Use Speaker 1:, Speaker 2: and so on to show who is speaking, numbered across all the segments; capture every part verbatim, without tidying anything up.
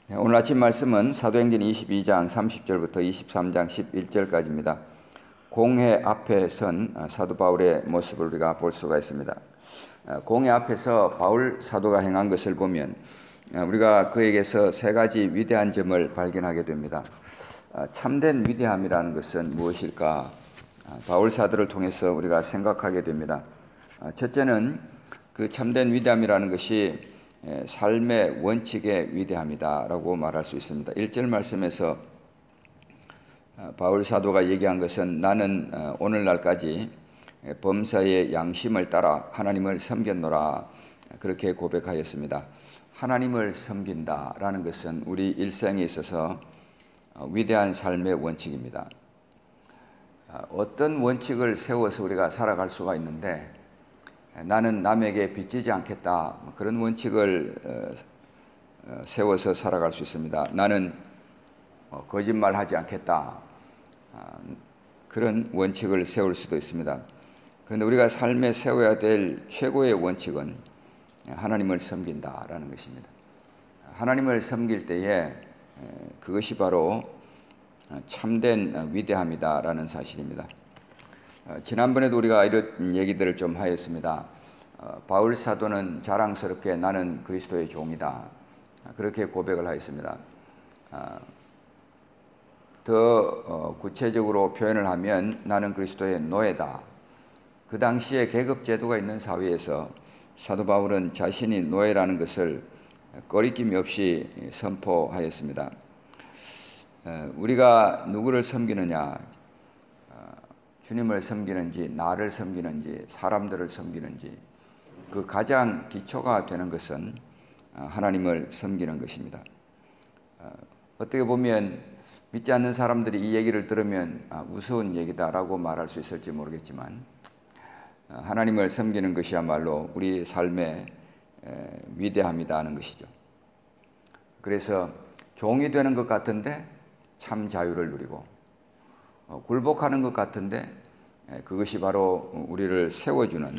Speaker 1: 오늘 아침 말씀은 사도행전 이십이 장 삼십 절부터 이십삼 장 십일 절까지입니다. 공회 앞에 선 사도 바울의 모습을 우리가 볼 수가 있습니다. 공회 앞에서 바울 사도가 행한 것을 보면 우리가 그에게서 세 가지 위대한 점을 발견하게 됩니다. 참된 위대함이라는 것은 무엇일까? 바울 사도를 통해서 우리가 생각하게 됩니다. 첫째는 그 참된 위대함이라는 것이 삶의 원칙의 위대함이다라고 말할 수 있습니다. 일 절 말씀에서 바울 사도가 얘기한 것은 나는 오늘날까지 범사의 양심을 따라 하나님을 섬겼노라, 그렇게 고백하였습니다. 하나님을 섬긴다라는 것은 우리 일생에 있어서 위대한 삶의 원칙입니다. 어떤 원칙을 세워서 우리가 살아갈 수가 있는데, 나는 남에게 빚지지 않겠다, 그런 원칙을 세워서 살아갈 수 있습니다. 나는 거짓말하지 않겠다, 그런 원칙을 세울 수도 있습니다. 그런데 우리가 삶에 세워야 될 최고의 원칙은 하나님을 섬긴다라는 것입니다. 하나님을 섬길 때에 그것이 바로 참된 위대함이다라는 사실입니다. 지난번에도 우리가 이런 얘기들을 좀 하였습니다. 바울 사도는 자랑스럽게 나는 그리스도의 종이다, 그렇게 고백을 하였습니다. 더 구체적으로 표현을 하면 나는 그리스도의 노예다. 그 당시에 계급제도가 있는 사회에서 사도 바울은 자신이 노예라는 것을 꺼리낌 없이 선포하였습니다. 우리가 누구를 섬기느냐, 주님을 섬기는지 나를 섬기는지 사람들을 섬기는지, 그 가장 기초가 되는 것은 하나님을 섬기는 것입니다. 어떻게 보면 믿지 않는 사람들이 이 얘기를 들으면 우스운 얘기다라고 말할 수 있을지 모르겠지만, 하나님을 섬기는 것이야말로 우리 삶의 위대함이다는 것이죠. 그래서 종이 되는 것 같은데 참 자유를 누리고, 굴복하는 것 같은데 그것이 바로 우리를 세워주는,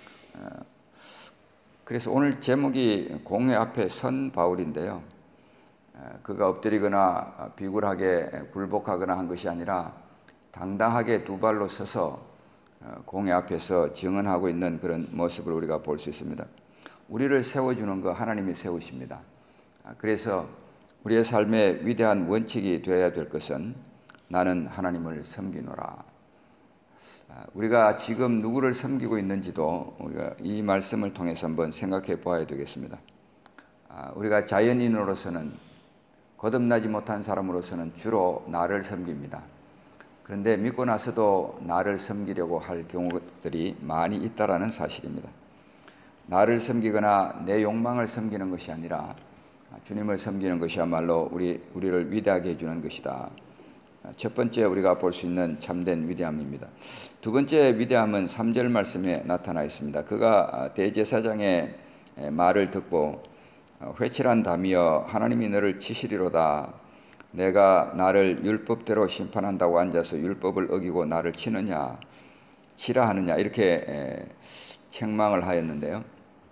Speaker 1: 그래서 오늘 제목이 공회 앞에 선 바울인데요, 그가 엎드리거나 비굴하게 굴복하거나 한 것이 아니라 당당하게 두 발로 서서 공회 앞에서 증언하고 있는 그런 모습을 우리가 볼 수 있습니다. 우리를 세워주는 거 하나님이 세우십니다. 그래서 우리의 삶의 위대한 원칙이 되어야 될 것은 나는 하나님을 섬기노라. 우리가 지금 누구를 섬기고 있는지도 우리가 이 말씀을 통해서 한번 생각해 보아야 되겠습니다. 우리가 자연인으로서는, 거듭나지 못한 사람으로서는 주로 나를 섬깁니다. 그런데 믿고 나서도 나를 섬기려고 할 경우들이 많이 있다라는 사실입니다. 나를 섬기거나 내 욕망을 섬기는 것이 아니라 주님을 섬기는 것이야말로 우리, 우리를 위대하게 해주는 것이다. 첫 번째 우리가 볼 수 있는 참된 위대함입니다. 두 번째 위대함은 삼 절 말씀에 나타나 있습니다. 그가 대제사장의 말을 듣고 회칠한다며 하나님이 너를 치시리로다. 내가 나를 율법대로 심판한다고 앉아서 율법을 어기고 나를 치느냐, 치라 하느냐, 이렇게 책망을 하였는데요.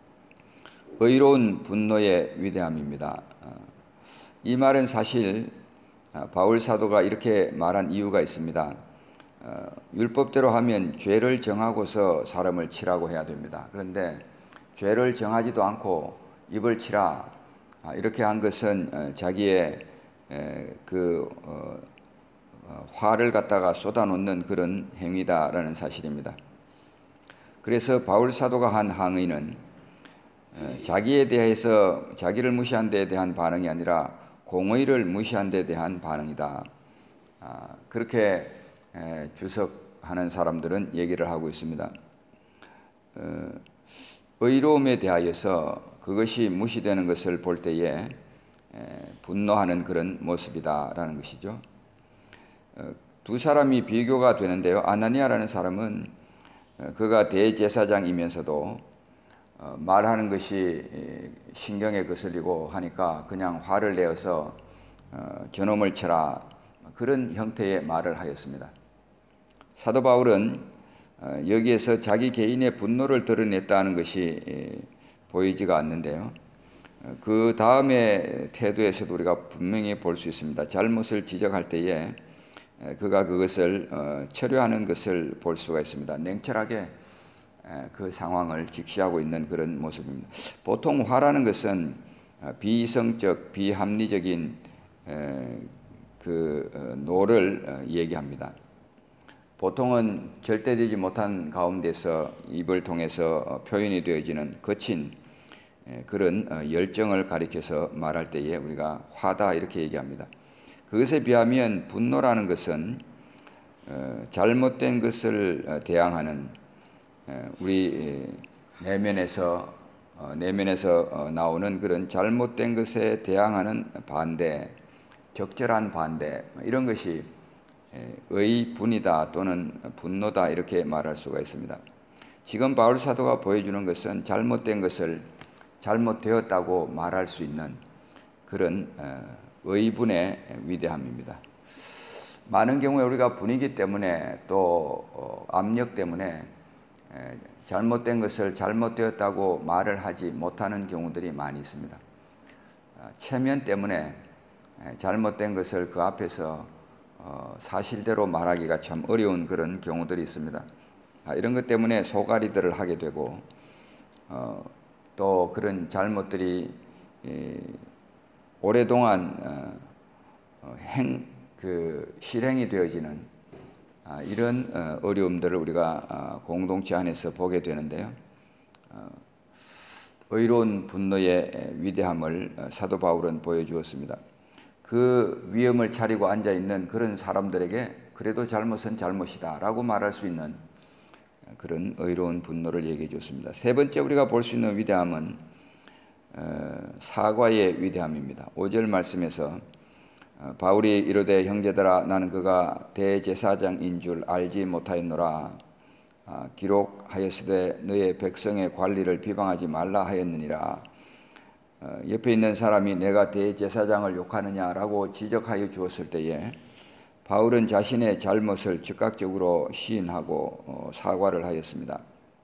Speaker 1: 의로운 분노의 위대함입니다. 이 말은 사실 바울 사도가 이렇게 말한 이유가 있습니다. 어, 율법대로 하면 죄를 정하고서 사람을 치라고 해야 됩니다. 그런데 죄를 정하지도 않고 입을 치라, 이렇게 한 것은 어, 자기의 에, 그 어, 어, 화를 갖다가 쏟아놓는 그런 행위다라는 사실입니다. 그래서 바울 사도가 한 항의는 에, 자기에 대해서, 자기를 무시한 데에 대한 반응이 아니라 공의를 무시한 데에 대한 반응이다. 아, 그렇게 에, 주석하는 사람들은 얘기를 하고 있습니다. 어, 의로움에 대하여서 그것이 무시되는 것을 볼 때에 에, 분노하는 그런 모습이다라는 것이죠. 어, 두 사람이 비교가 되는데요. 아나니아라는 사람은 어, 그가 대제사장이면서도 어, 말하는 것이 신경에 거슬리고 하니까 그냥 화를 내어서 어, 저놈을 쳐라, 그런 형태의 말을 하였습니다. 사도 바울은 어, 여기에서 자기 개인의 분노를 드러냈다는 것이 에, 보이지가 않는데요. 그 다음에 태도에서도 우리가 분명히 볼 수 있습니다. 잘못을 지적할 때에 그가 그것을 처리하는 것을 볼 수가 있습니다. 냉철하게 그 상황을 직시하고 있는 그런 모습입니다. 보통 화라는 것은 비이성적, 비합리적인 그 노를 얘기합니다. 보통은 절대되지 못한 가운데서 입을 통해서 표현이 되어지는 거친 그런 열정을 가리켜서 말할 때에 우리가 화다 이렇게 얘기합니다. 그것에 비하면 분노라는 것은 잘못된 것을 대항하는 우리 내면에서 내면에서 나오는 그런 잘못된 것에 대항하는 반대, 적절한 반대 이런 것이 의분이다 또는 분노다 이렇게 말할 수가 있습니다. 지금 바울 사도가 보여주는 것은 잘못된 것을 잘못되었다고 말할 수 있는 그런 의분의 위대함입니다. 많은 경우에 우리가 분위기 때문에 또 압력 때문에 잘못된 것을 잘못되었다고 말을 하지 못하는 경우들이 많이 있습니다. 체면 때문에 잘못된 것을 그 앞에서 사실대로 말하기가 참 어려운 그런 경우들이 있습니다. 이런 것 때문에 소가리들을 하게 되고 또 그런 잘못들이 오랫동안 행, 그 실행이 되어지는 이런 어려움들을 우리가 공동체 안에서 보게 되는데요. 의로운 분노의 위대함을 사도 바울은 보여주었습니다. 그 위험을 차리고 앉아있는 그런 사람들에게 그래도 잘못은 잘못이다 라고 말할 수 있는 그런 의로운 분노를 얘기해 줬습니다. 세 번째 우리가 볼 수 있는 위대함은 사과의 위대함입니다. 오 절 말씀에서 바울이 이르되 형제들아 나는 그가 대제사장인 줄 알지 못하였노라. 기록하였으되 너의 백성의 관리를 비방하지 말라 하였느니라. 옆에 있는 사람이 내가 대제사장을 욕하느냐라고 지적하여 주었을 때에 바울은 자신의 잘못을 즉각적으로 시인하고 사과를 하였습니다.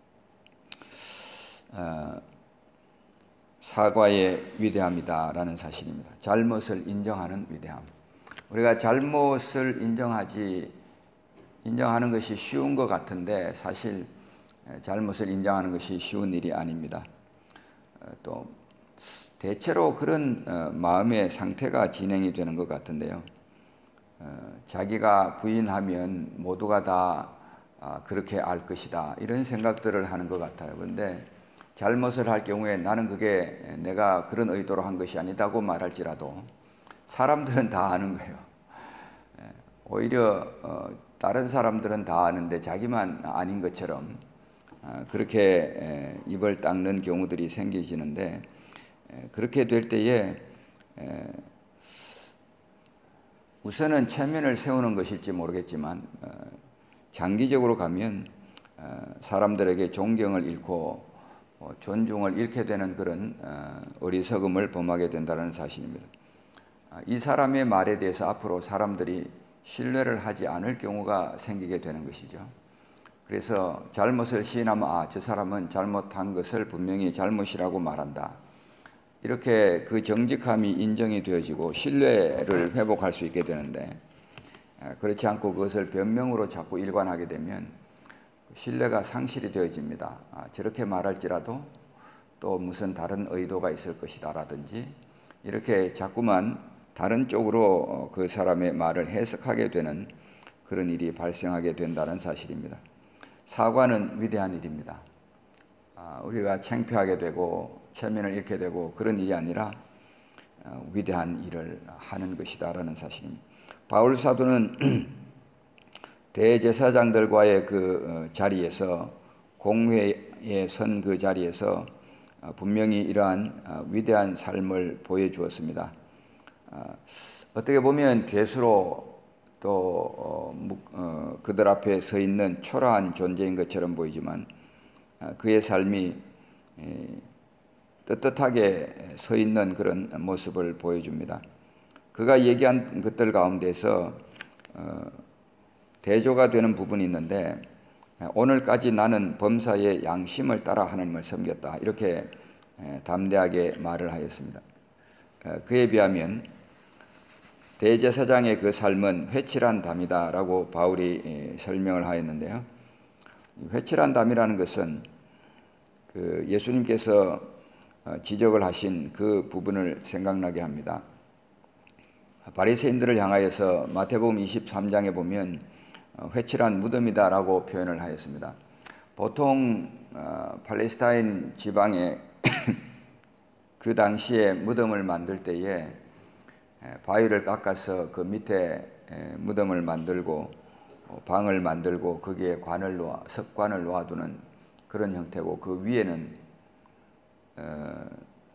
Speaker 1: 사과의 위대함이다라는 사실입니다. 잘못을 인정하는 위대함. 우리가 잘못을 인정하지 인정하는 것이 쉬운 것 같은데 사실 잘못을 인정하는 것이 쉬운 일이 아닙니다. 또 대체로 그런 마음의 상태가 진행이 되는 것 같은데요. 자기가 부인하면 모두가 다 그렇게 알 것이다 이런 생각들을 하는 것 같아요. 그런데 잘못을 할 경우에 나는 그게 내가 그런 의도로 한 것이 아니다고 말할지라도 사람들은 다 아는 거예요. 오히려 다른 사람들은 다 아는데 자기만 아닌 것처럼 그렇게 입을 닦는 경우들이 생기지는데 그렇게 될 때에 우선은 체면을 세우는 것일지 모르겠지만 장기적으로 가면 사람들에게 존경을 잃고 존중을 잃게 되는 그런 어리석음을 범하게 된다는 사실입니다. 이 사람의 말에 대해서 앞으로 사람들이 신뢰를 하지 않을 경우가 생기게 되는 것이죠. 그래서 잘못을 시인하면 아, 저 사람은 잘못한 것을 분명히 잘못이라고 말한다. 이렇게 그 정직함이 인정이 되어지고 신뢰를 회복할 수 있게 되는데 그렇지 않고 그것을 변명으로 자꾸 일관하게 되면 신뢰가 상실이 되어집니다. 아, 저렇게 말할지라도 또 무슨 다른 의도가 있을 것이다 라든지 이렇게 자꾸만 다른 쪽으로 그 사람의 말을 해석하게 되는 그런 일이 발생하게 된다는 사실입니다. 사과는 위대한 일입니다. 아, 우리가 창피하게 되고 체면을 잃게 되고 그런 일이 아니라 위대한 일을 하는 것이다라는 사실입니다. 바울 사도는 대제사장들과의 그 자리에서 공회에 선 그 자리에서 분명히 이러한 위대한 삶을 보여주었습니다. 어떻게 보면 죄수로 또 그들 앞에 서 있는 초라한 존재인 것처럼 보이지만 그의 삶이 떳떳하게 서 있는 그런 모습을 보여줍니다. 그가 얘기한 것들 가운데서 대조가 되는 부분이 있는데 오늘까지 나는 범사의 양심을 따라 하나님을 섬겼다 이렇게 담대하게 말을 하였습니다. 그에 비하면 대제사장의 그 삶은 회칠한 담이다라고 바울이 설명을 하였는데요. 회칠한 담이라는 것은 그 예수님께서 지적을 하신 그 부분을 생각나게 합니다. 바리새인들을 향하여서 마태복음 이십삼 장에 보면 회칠한 무덤이다라고 표현을 하였습니다. 보통 팔레스타인 지방에 그 당시에 무덤을 만들 때에 바위를 깎아서 그 밑에 무덤을 만들고 방을 만들고 거기에 관을 놓아 석관을 놓아두는 그런 형태고, 그 위에는 어,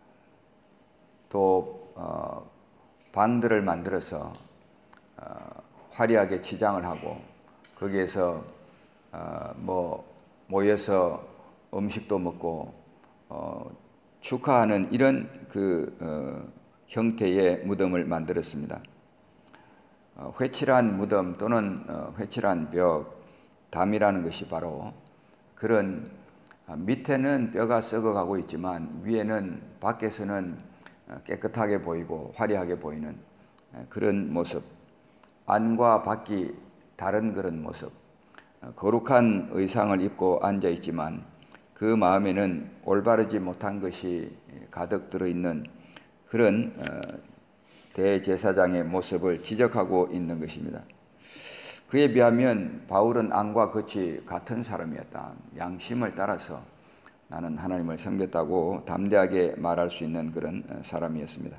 Speaker 1: 또 어, 방들을 만들어서 어, 화려하게 치장을 하고 거기에서 어, 뭐 모여서 음식도 먹고 어, 축하하는 이런 그 어, 형태의 무덤을 만들었습니다. 어, 회칠한 무덤 또는 어, 회칠한 벽, 담이라는 것이 바로 그런 어, 밑에는 뼈가 썩어가고 있지만 위에는 밖에서는 깨끗하게 보이고 화려하게 보이는 그런 모습, 안과 밖이 다른 그런 모습, 거룩한 의상을 입고 앉아 있지만 그 마음에는 올바르지 못한 것이 가득 들어있는 그런 대제사장의 모습을 지적하고 있는 것입니다. 그에 비하면 바울은 안과 겉이 같은 사람이었다. 양심을 따라서 나는 하나님을 섬겼다고 담대하게 말할 수 있는 그런 사람이었습니다.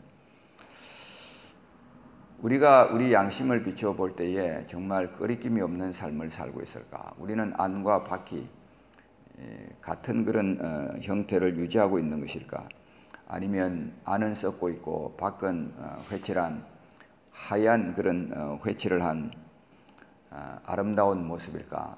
Speaker 1: 우리가 우리 양심을 비추어 볼 때에 정말 끄리낌이 없는 삶을 살고 있을까? 우리는 안과 밖이 같은 그런 형태를 유지하고 있는 것일까? 아니면 안은 썩고 있고 밖은 회칠한 하얀 그런 회칠을 한 아름다운 모습일까?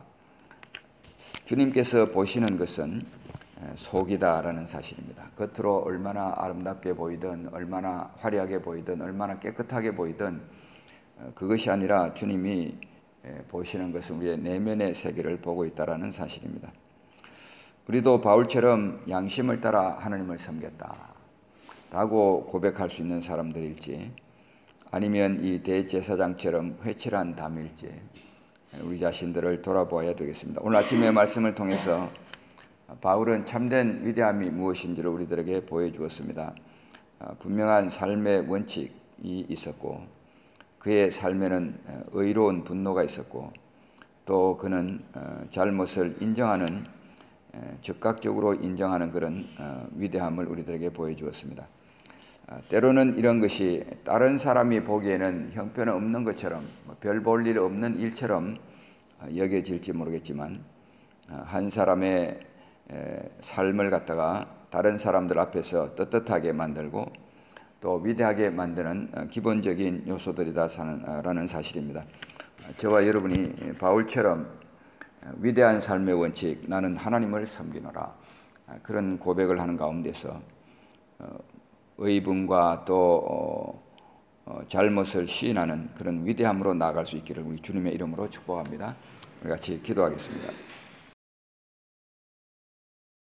Speaker 1: 주님께서 보시는 것은 속이다라는 사실입니다. 겉으로 얼마나 아름답게 보이든 얼마나 화려하게 보이든 얼마나 깨끗하게 보이든 그것이 아니라 주님이 보시는 것은 우리의 내면의 세계를 보고 있다라는 사실입니다. 우리도 바울처럼 양심을 따라 하나님을 섬겼다라고 고백할 수 있는 사람들일지, 아니면 이 대제사장처럼 회칠한 담일지 우리 자신들을 돌아보아야 되겠습니다. 오늘 아침의 말씀을 통해서 바울은 참된 위대함이 무엇인지를 우리들에게 보여주었습니다. 분명한 삶의 원칙이 있었고 그의 삶에는 의로운 분노가 있었고 또 그는 잘못을 인정하는, 즉각적으로 인정하는 그런 위대함을 우리들에게 보여주었습니다. 때로는 이런 것이 다른 사람이 보기에는 형편없는 것처럼 별 볼 일 없는 일처럼 여겨질지 모르겠지만 한 사람의 삶을 갖다가 다른 사람들 앞에서 떳떳하게 만들고 또 위대하게 만드는 기본적인 요소들이다라는 사실입니다. 저와 여러분이 바울처럼 위대한 삶의 원칙, 나는 하나님을 섬기노라, 그런 고백을 하는 가운데서 의분과 또 잘못을 시인하는 그런 위대함으로 나아갈 수 있기를 우리 주님의 이름으로 축복합니다. 우리 같이 기도하겠습니다.